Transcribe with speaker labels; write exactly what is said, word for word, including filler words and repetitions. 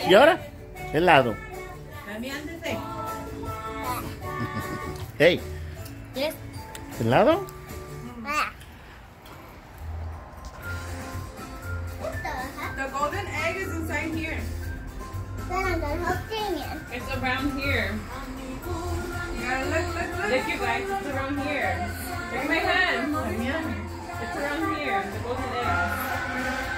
Speaker 1: ¿Y ahora? Helado. Hey.
Speaker 2: Yes.
Speaker 1: ¿Helado?
Speaker 3: The golden egg is inside here. It's around here. Yeah, look, look, look. Look, you guys, it's around here. Look at my hand. It's around here, the golden egg.